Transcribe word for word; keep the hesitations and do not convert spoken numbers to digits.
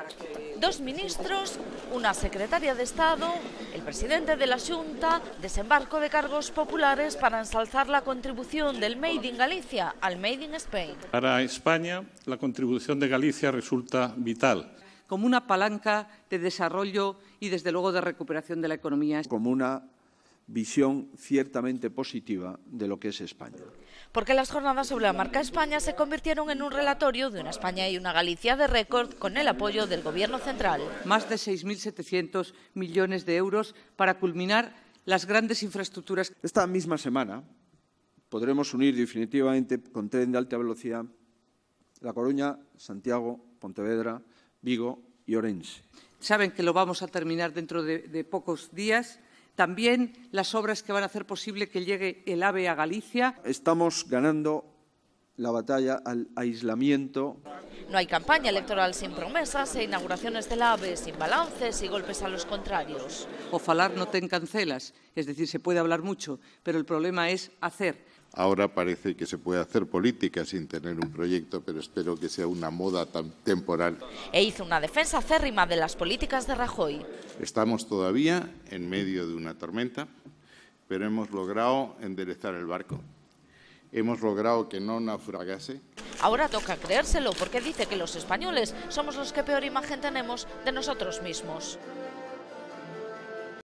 Dos ministros, una secretaria de Estado, el presidente de la Xunta, desembarco de cargos populares para ensalzar la contribución del Made in Galicia al Made in Spain. Para España, la contribución de Galicia resulta vital. Como una palanca de desarrollo y, desde luego, de recuperación de la economía. Como una visión ciertamente positiva de lo que es España. Porque las jornadas sobre la marca España se convirtieron en un relatorio de una España y una Galicia de récord con el apoyo del Gobierno central. Más de seis mil setecientos millones de euros para culminar las grandes infraestructuras. Esta misma semana podremos unir definitivamente con tren de alta velocidad La Coruña, Santiago, Pontevedra, Vigo y Orense. Saben que lo vamos a terminar dentro de, de pocos días. También las obras que van a hacer posible que llegue el AVE a Galicia. Estamos ganando la batalla al aislamiento. No hay campaña electoral sin promesas e inauguraciones del AVE sin balances y golpes a los contrarios. O falar no ten cancelas, es decir, se puede hablar mucho, pero el problema es hacer. Ahora parece que se puede hacer política sin tener un proyecto, pero espero que sea una moda tan temporal. E hizo una defensa acérrima de las políticas de Rajoy. Estamos todavía en medio de una tormenta, pero hemos logrado enderezar el barco. Hemos logrado que no naufragase. Ahora toca creérselo porque dice que los españoles somos los que peor imagen tenemos de nosotros mismos.